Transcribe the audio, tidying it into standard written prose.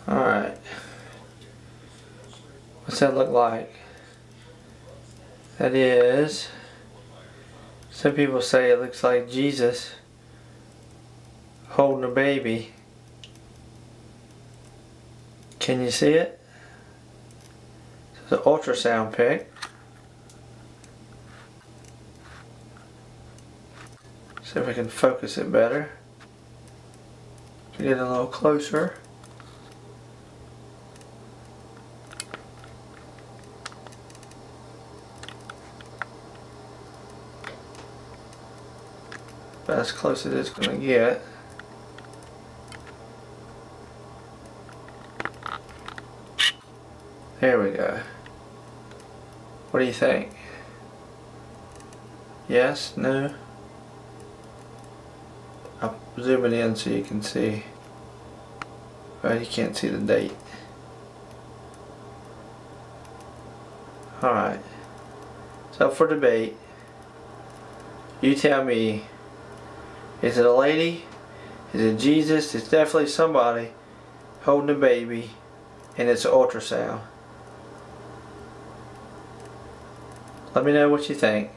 Alright. What's that look like? That is, some people say it looks like Jesus holding a baby. Can you see it? It's an ultrasound pic. See if we can focus it better. Get a little closer. About as close as it's going to get. There we go. What do you think? Yes? No? I'll zoom it in so you can see. Well, you can't see the date. Alright. So for debate, you tell me, is it a lady? Is it Jesus? It's definitely somebody holding a baby, and it's an ultrasound. Let me know what you think.